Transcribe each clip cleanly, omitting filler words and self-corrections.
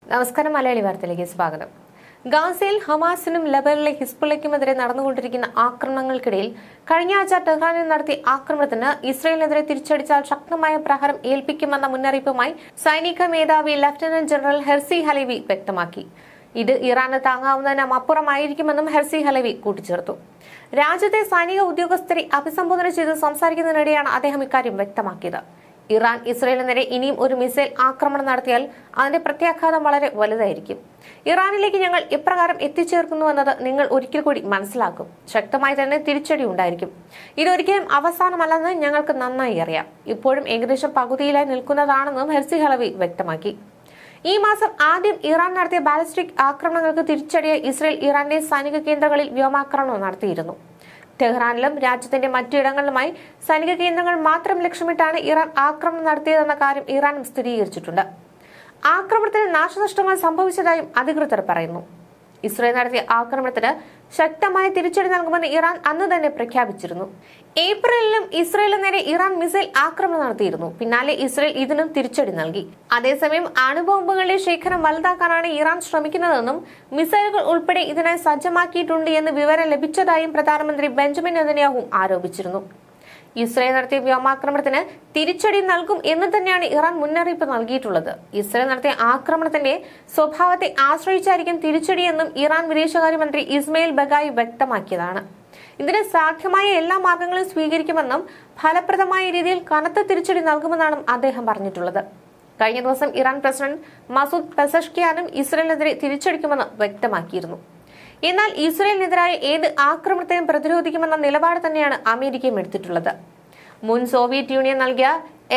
നമസ്കാരം. മലയാളി വാർത്തയിലേക്ക് സ്വാഗതം. ഗാസയിൽ ഹമാസിനും ലബനനിലെ ഹിസ്ബുള്ളയ്ക്കുമെതിരെ നടന്നുകൊണ്ടിരിക്കുന്ന ആക്രമണങ്ങൾക്കിടയിൽ കഴിഞ്ഞ ആഴ്ച ടെഹ്റാനിൽ നടത്തിയ ആക്രമണത്തിന് ഇസ്രയേലിനെതിരെ തിരിച്ചടിച്ചാൽ ശക്തമായ പ്രഹാരം ഏൽപ്പിക്കുമെന്ന മുന്നറിയിപ്പുമായി സൈനിക മേധാവി ലഫ്റ്റനന്റ് ജനറൽ ഹെർസി ഹലേവി വ്യക്തമാക്കി. ഇത് ഇറാന് താങ്ങാവുന്നതിനും അപ്പുറമായിരിക്കുമെന്നും ഹെർസി ഹലേവി കൂട്ടിച്ചേർത്തു. രാജ്യത്തെ സൈനിക ഉദ്യോഗസ്ഥരെ അഭിസംബോധന ചെയ്ത് സംസാരിക്കുന്നതിനിടെയാണ് അദ്ദേഹം ഇക്കാര്യം വ്യക്തമാക്കിയത്. ഇറാൻ ഇസ്രയേലിനെതിരെ ഇനിയും ഒരു മിസൈൽ ആക്രമണം നടത്തിയാൽ അതിന്റെ പ്രത്യാഘാതം വളരെ വലുതായിരിക്കും. ഇറാനിലേക്ക് ഞങ്ങൾ ഇപ്രകാരം എത്തിച്ചേർക്കുന്നുവെന്നത് നിങ്ങൾ ഒരിക്കൽ കൂടി മനസ്സിലാക്കും. ശക്തമായി തന്നെ തിരിച്ചടി ഉണ്ടായിരിക്കും. ഇതൊരിക്കലും അവസാനമല്ലെന്ന് ഞങ്ങൾക്ക് നന്നായി അറിയാം. ഇപ്പോഴും ഏകദേശം പകുതിയിലായി നിൽക്കുന്നതാണെന്നും ഹെർസി ഹലവി വ്യക്തമാക്കി. ഈ മാസം ആദ്യം ഇറാൻ നടത്തിയ ബാലിസ്റ്റിക് ആക്രമണങ്ങൾക്ക് തിരിച്ചടിയായി ഇസ്രയേൽ ഇറാന്റെ സൈനിക കേന്ദ്രങ്ങളിൽ വ്യോമാക്രമണം നടത്തിയിരുന്നു. ടെഹ്റാനിലും രാജ്യത്തിന്റെ മറ്റിടങ്ങളിലുമായി സൈനിക കേന്ദ്രങ്ങൾ മാത്രം ലക്ഷ്യമിട്ടാണ് ഇറാൻ ആക്രമണം നടത്തിയതെന്ന കാര്യം ഇറാനും സ്ഥിരീകരിച്ചിട്ടുണ്ട്. ആക്രമണത്തിൽ നാശനഷ്ടങ്ങൾ സംഭവിച്ചതായും അധികൃതർ പറയുന്നു. ഇസ്രയേൽ നടത്തിയ ആക്രമണത്തിന് ശക്തമായ തിരിച്ചടി നൽകുമെന്ന് ഇറാൻ അന്ന് തന്നെ പ്രഖ്യാപിച്ചിരുന്നു. ഏപ്രിലിലും ഇസ്രയേലിന് നേരെ ഇറാൻ മിസൈൽ ആക്രമണം നടത്തിയിരുന്നു. പിന്നാലെ ഇസ്രയേൽ ഇതിനും തിരിച്ചടി നൽകി. അതേസമയം അണുബോംബുകളുടെ ശേഖരം വലുതാക്കാനാണ് ഇറാൻ ശ്രമിക്കുന്നതെന്നും മിസൈലുകൾ ഉൾപ്പെടെ ഇതിനായി സജ്ജമാക്കിയിട്ടുണ്ട് എന്ന് വിവരം ലഭിച്ചതായും പ്രധാനമന്ത്രി ബെഞ്ചമിൻ നെതന്യാഹു ആരോപിച്ചിരുന്നു. ഇസ്രയേൽ നടത്തിയ വ്യോമാക്രമണത്തിന് തിരിച്ചടി നൽകും എന്ന് തന്നെയാണ് ഇറാൻ മുന്നറിയിപ്പ് നൽകിയിട്ടുള്ളത്. ഇസ്രയേൽ നടത്തിയ ആക്രമണത്തിന്റെ സ്വഭാവത്തെ ആശ്രയിച്ചായിരിക്കും തിരിച്ചടിയെന്നും ഇറാൻ വിദേശകാര്യമന്ത്രി ഇസ്മയിൽ ബഗായി വ്യക്തമാക്കിയതാണ്. ഇതിന് സാധ്യമായ എല്ലാ മാർഗങ്ങളും സ്വീകരിക്കുമെന്നും ഫലപ്രദമായ രീതിയിൽ കനത്ത തിരിച്ചടി നൽകുമെന്നാണ് അദ്ദേഹം പറഞ്ഞിട്ടുള്ളത്. കഴിഞ്ഞ ദിവസം ഇറാൻ പ്രസിഡന്റ് മസൂദ് പെസഷ്കിയാനും ഇസ്രയേലിനെതിരെ തിരിച്ചടിക്കുമെന്ന് വ്യക്തമാക്കിയിരുന്നു. എന്നാൽ ഇസ്രയേലിനെതിരായ ഏത് ആക്രമണത്തെയും പ്രതിരോധിക്കുമെന്ന നിലപാട് തന്നെയാണ് അമേരിക്കയും എടുത്തിട്ടുള്ളത്. മുൻ സോവിയറ്റ് യൂണിയൻ നൽകിയ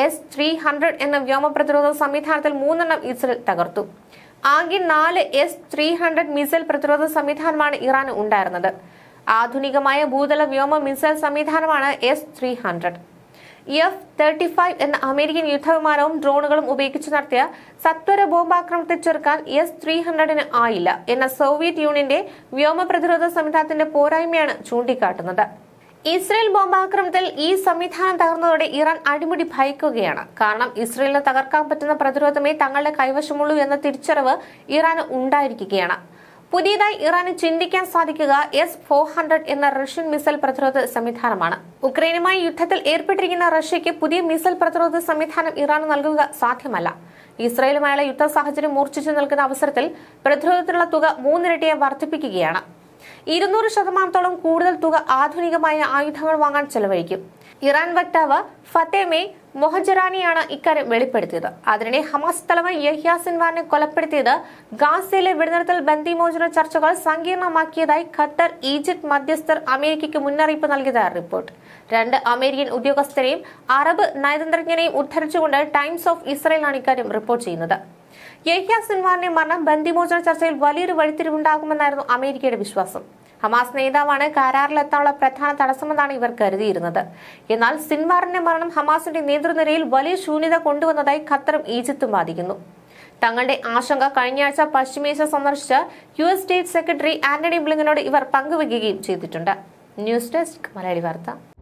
S-300 എന്ന വ്യോമ പ്രതിരോധ സംവിധാനത്തിൽ 3 ഇസ്രയേൽ തകർത്തു. ആകെ 4 S-300 മിസൈൽ പ്രതിരോധ സംവിധാനമാണ് ഇറാന് ഉണ്ടായിരുന്നത്. ആധുനികമായ ഭൂതല വ്യോമ മിസൈൽ സംവിധാനമാണ് S-300. F-35 എന്ന അമേരിക്കൻ യുദ്ധവിമാനവും ഡ്രോണുകളും ഉപയോഗിച്ച് നടത്തിയ സത്വര ബോംബാക്രമണത്തെ ചെറുക്കാൻ S-300 ആയില്ല എന്ന സോവിയറ്റ് യൂണിയന്റെ വ്യോമ പ്രതിരോധ സംവിധാനത്തിന്റെ പോരായ്മയാണ് ചൂണ്ടിക്കാട്ടുന്നത്. ഇസ്രയേൽ ബോംബാക്രമണത്തിൽ ഈ സംവിധാനം തകർന്നതോടെ ഇറാൻ അടിമുടി ഭയക്കുകയാണ്. കാരണം ഇസ്രയേലിന് തകർക്കാൻ പറ്റുന്ന പ്രതിരോധമേ തങ്ങളുടെ കൈവശമുള്ളൂ എന്ന തിരിച്ചറിവ് ഇറാന് ഉണ്ടായിരിക്കുകയാണ്. പുതിയതായി ഇറാന് ചിന്തിക്കാൻ സാധിക്കുക S-400 എന്ന റഷ്യൻ മിസൈൽ പ്രതിരോധ സംവിധാനമാണ്. ഉക്രൈനുമായി യുദ്ധത്തിൽ ഏർപ്പെട്ടിരിക്കുന്ന റഷ്യയ്ക്ക് പുതിയ മിസൈൽ പ്രതിരോധ സംവിധാനം ഇറാന് നൽകുക സാധ്യമല്ല. ഇസ്രയേലുമായുള്ള യുദ്ധ സാഹചര്യം മൂർച്ഛിച്ചു നിൽക്കുന്ന അവസരത്തിൽ പ്രതിരോധത്തിനുള്ള തുക 3 ഇരട്ടിയായി വർദ്ധിപ്പിക്കുകയാണ്. 200% കൂടുതൽ തുക ആധുനികമായ ആയുധങ്ങൾ വാങ്ങാൻ ചെലവഴിക്കും. ഇറാൻ വക്താവ് ഫത്തേമെ മൊഹജറാനിയാണ് ഇക്കാര്യം വെളിപ്പെടുത്തിയത്. അതിനിടെ ഹമാസ് തലവൻ യഹ്യ സിൻവാറിനെ കൊലപ്പെടുത്തിയത് ഗാസയിലെ വെടിനിർത്തൽ ബന്ദിമോചന ചർച്ചകൾ സങ്കീർണമാക്കിയതായി ഖത്തർ, ഈജിപ്ത് മധ്യസ്ഥർ അമേരിക്കയ്ക്ക് മുന്നറിയിപ്പ് നൽകിയതായി റിപ്പോർട്ട്. 2 അമേരിക്കൻ ഉദ്യോഗസ്ഥരെയും അറബ് നയതന്ത്രജ്ഞനെയും ഉദ്ധരിച്ചുകൊണ്ട് ടൈംസ് ഓഫ് ഇസ്രയേലാണ് ഇക്കാര്യം റിപ്പോർട്ട് ചെയ്യുന്നത്. യഹ്യ സിൻവാറിന്റെ മരണം ബന്ദിമോചന ചർച്ചയിൽ വലിയൊരു വഴിത്തിരിവുണ്ടാകുമെന്നായിരുന്നു അമേരിക്കയുടെ വിശ്വാസം. ഹമാസ് നേതാവാണ് കരാറിലെത്താനുള്ള പ്രധാന തടസ്സമെന്നാണ് ഇവർ കരുതിയിരുന്നത്. എന്നാൽ സിൻവാറിന്റെ മരണം ഹമാസിന്റെ നേതൃനിരയിൽ വലിയ ശൂന്യത കൊണ്ടുവന്നതായി ഖത്തറും ഈജിപ്തും വാദിക്കുന്നു. തങ്ങളുടെ ആശങ്ക കഴിഞ്ഞയാഴ്ച പശ്ചിമേഷ്യ സന്ദർശിച്ച US സ്റ്റേറ്റ് സെക്രട്ടറി ആന്റണി ബ്ലിങ്കനോട് ഇവർ പങ്കുവയ്ക്കുകയും ചെയ്തിട്ടുണ്ട്. ന്യൂസ് ഡെസ്ക് മലയാളി വാർത്ത.